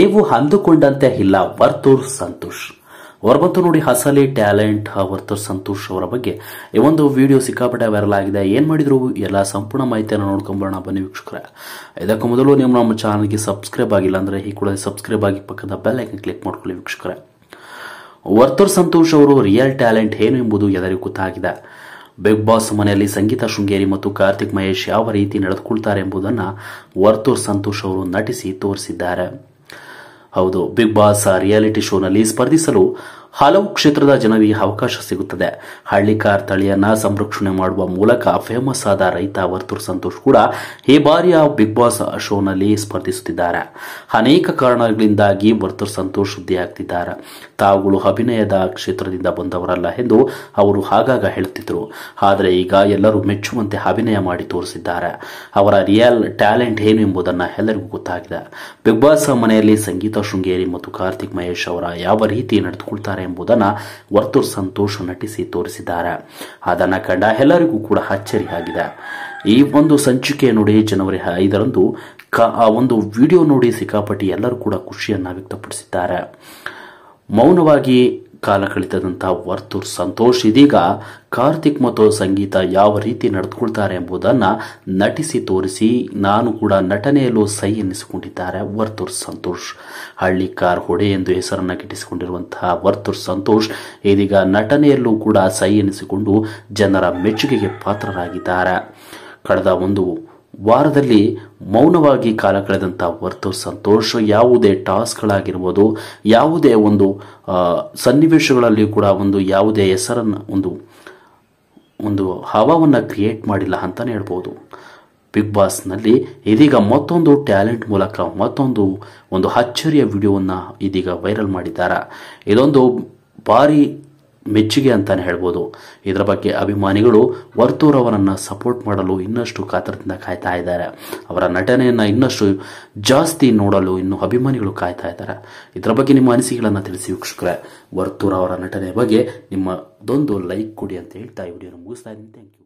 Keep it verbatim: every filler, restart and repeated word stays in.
ನೀವು ಅಂದುಕೊಂಡಂತೆ ಇಲ್ಲ ವರ್ತೂರ್ ಸಂತೋಷ್ ಅವರಂತೂ ನೋಡಿ ಅಸಲಿ ಟ್ಯಾಲೆಂಟ್ ವರ್ತೂರ್ ಸಂತೋಷ್ ಅವರ ಬಗ್ಗೆ ಈ ಒಂದು ವಿಡಿಯೋ ಸಿಕ್ಕಾಪಟ್ಟೆ ವೈರಲ್ ಆಗಿದೆ. ಏನ್ ಮಾಡಿದ್ರು ಎಲ್ಲ ಸಂಪೂರ್ಣ ಮಾಹಿತಿಯನ್ನು ನೋಡ್ಕೊಂಬರೋಣ ಬನ್ನಿ ವೀಕ್ಷಕರೇ. ಇದಕ್ಕೂ ಮೊದಲು ನೀವು ನಮ್ಮ ಚಾನಲ್ಗೆ ಸಬ್ಸ್ಕ್ರೈಬ್ ಆಗಿಲ್ಲ ಅಂದ್ರೆ ಈ ಕೂಡ ಸಬ್ಸ್ಕ್ರೈಬ್ ಆಗಿ ಪಕ್ಕದ ಬೆಲ್ ಐಕನ್ ಕ್ಲಿಕ್ ಮಾಡ್ಕೊಳ್ಳಿ ವೀಕ್ಷಕರೇ. ವರ್ತೂರ್ ಸಂತೋಷ್ ಅವರು ರಿಯಲ್ ಟ್ಯಾಲೆಂಟ್ ಏನು ಎಂಬುದು ಎಲ್ಲರಿಗೂ ಗೊತ್ತಾಗಿದೆ. ಬಿಗ್ ಬಾಸ್ ಮನೆಯಲ್ಲಿ ಸಂಗೀತ ಶೃಂಗೇರಿ ಮತ್ತು ಕಾರ್ತಿಕ್ ಮಹೇಶ್ ಯಾವ ರೀತಿ ನಡೆದುಕೊಳ್ತಾರೆ ಎಂಬುದನ್ನು ವರ್ತೂರ್ ಸಂತೋಷ್ ಅವರು ನಟಿಸಿ ತೋರಿಸಿದ್ದಾರೆ. ಹೌದು, ಬಿಗ್ ಬಾಸ್ ರಿಯಾಲಿಟಿ ಶೋನಲ್ಲಿ ಸ್ಪರ್ಧಿಸಲು ಹಲವು ಕ್ಷೇತ್ರದ ಜನರಿಗೆ ಅವಕಾಶ ಸಿಗುತ್ತದೆ. ಹಳ್ಳಿಕಾರ್ ತಳಿಯನ್ನ ಸಂರಕ್ಷಣೆ ಮಾಡುವ ಮೂಲಕ ಫೇಮಸ್ ಆದ ರೈತ ವರ್ತೂರ್ ಸಂತೋಷ್ ಕೂಡ ಈ ಬಾರಿಯ ಬಿಗ್ ಬಾಸ್ ಶೋನಲ್ಲಿ ಸ್ಪರ್ಧಿಸುತ್ತಿದ್ದಾರೆ. ಅನೇಕ ಕಾರಣಗಳಿಂದಾಗಿ ವರ್ತೂರ್ ಸಂತೋಷ್ ಸುದ್ದಿಯಾಗ್ತಿದ್ದಾರೆ. ತಾವುಗಳು ಅಭಿನಯದ ಕ್ಷೇತ್ರದಿಂದ ಬಂದವರಲ್ಲ ಎಂದು ಅವರು ಆಗಾಗ ಹೇಳುತ್ತಿದ್ದರು. ಆದರೆ ಈಗ ಎಲ್ಲರೂ ಮೆಚ್ಚುವಂತೆ ಅಭಿನಯ ಮಾಡಿ ತೋರಿಸಿದ್ದಾರೆ. ಅವರ ರಿಯಲ್ ಟ್ಯಾಲೆಂಟ್ ಏನು ಎಂಬುದನ್ನು ಎಲ್ಲರಿಗೂ ಗೊತ್ತಾಗಿದೆ. ಬಿಗ್ ಬಾಸ್ ಮನೆಯಲ್ಲಿ ಸಂಗೀತ ಶೃಂಗೇರಿ ಮತ್ತು ಕಾರ್ತಿಕ್ ಮಹೇಶ್ ಅವರ ಯಾವ ರೀತಿ ನಡೆದುಕೊಳ್ತಾರೆ ಎಂಬುದನ್ನು ವರ್ತೂರ್ ಸಂತೋಷ್ ನಟಿಸಿ ತೋರಿಸಿದ್ದಾರೆ. ಅದನ್ನು ಕಂಡ ಎಲ್ಲರಿಗೂ ಕೂಡ ಅಚ್ಚರಿಯಾಗಿದೆ. ಈ ಒಂದು ಸಂಚಿಕೆ ನೋಡಿ ಜನವರಿ ಐದರಂದು ಆ ಒಂದು ವಿಡಿಯೋ ನೋಡಿ ಸಿಕ್ಕಾಪಟ್ಟಿ ಎಲ್ಲರೂ ಕೂಡ ಖುಷಿಯನ್ನ ವ್ಯಕ್ತಪಡಿಸಿದ್ದಾರೆ. ಮೌನವಾಗಿ ಕಾಲ ಕಳೆದಂತಹ ವರ್ತೂರ್ ಸಂತೋಷ್ ಇದೀಗ ಕಾರ್ತಿಕ್ ಮತ್ತು ಸಂಗೀತ ಯಾವ ರೀತಿ ನಡೆದುಕೊಳ್ತಾರೆ ಎಂಬುದನ್ನು ನಟಿಸಿ ತೋರಿಸಿ ನಾನು ಕೂಡ ನಟನೆಯಲ್ಲೂ ಸೈ ಎನ್ನಿಸಿಕೊಂಡಿದ್ದಾರೆ ವರ್ತೂರ್ ಸಂತೋಷ್. ಹಳ್ಳಿಕಾರ್ ಹೊಡೆ ಎಂದು ಹೆಸರನ್ನು ಗಿಟ್ಟಿಸಿಕೊಂಡಿರುವಂತಹ ವರ್ತೂರ್ ಸಂತೋಷ್ ಇದೀಗ ನಟನೆಯಲ್ಲೂ ಕೂಡ ಸೈ ಎನ್ನಿಸಿಕೊಂಡು ಜನರ ಮೆಚ್ಚುಗೆಗೆ ಪಾತ್ರರಾಗಿದ್ದಾರೆ. ಕಳೆದ ಒಂದು ವಾರದಲ್ಲಿ ಮೌನವಾಗಿ ಕಾಲ ಕಳೆದಂತಹ ವರ್ತೂರ್ ಸಂತೋಷ್ ಯಾವುದೇ ಟಾಸ್ಕ್ಗಳಾಗಿರ್ಬೋದು, ಯಾವುದೇ ಒಂದು ಸನ್ನಿವೇಶಗಳಲ್ಲಿ ಕೂಡ ಒಂದು ಯಾವುದೇ ಹೆಸರನ್ನು ಒಂದು ಒಂದು ಹವಾವನ್ನು ಕ್ರಿಯೇಟ್ ಮಾಡಿಲ್ಲ ಅಂತಾನೆ ಹೇಳ್ಬೋದು. ಬಿಗ್ ಬಾಸ್ನಲ್ಲಿ ಇದೀಗ ಮತ್ತೊಂದು ಟ್ಯಾಲೆಂಟ್ ಮೂಲಕ ಮತ್ತೊಂದು ಒಂದು ಅಚ್ಚರಿಯ ವಿಡಿಯೋವನ್ನು ಇದೀಗ ವೈರಲ್ ಮಾಡಿದ್ದಾರೆ. ಇದೊಂದು ಭಾರಿ ಮೆಚ್ಚುಗೆ ಅಂತಾನೆ ಹೇಳ್ಬೋದು. ಇದರ ಬಗ್ಗೆ ಅಭಿಮಾನಿಗಳು ವರ್ತೂರ್ ಅವರನ್ನು ಸಪೋರ್ಟ್ ಮಾಡಲು ಇನ್ನಷ್ಟು ಕಾತರದಿಂದ ಕಾಯ್ತಾ ಇದ್ದಾರೆ. ಅವರ ನಟನೆಯನ್ನು ಇನ್ನಷ್ಟು ಜಾಸ್ತಿ ನೋಡಲು ಇನ್ನು ಅಭಿಮಾನಿಗಳು ಕಾಯ್ತಾ ಇದ್ದಾರೆ. ಇದರ ಬಗ್ಗೆ ನಿಮ್ಮ ಅನಿಸಿಕೆಗಳನ್ನು ತಿಳಿಸಿ ವೀಕ್ಷಕರೇ. ವರ್ತೂರ್ ಅವರ ನಟನೆ ಬಗ್ಗೆ ನಿಮ್ಮದೊಂದು ಲೈಕ್ ಕೊಡಿ ಅಂತ ಹೇಳ್ತಾ ಈ ವಿಡಿಯೋನ ಮುಗಿಸ್ತಾ ಇದ್ದೀನಿ. Thank you.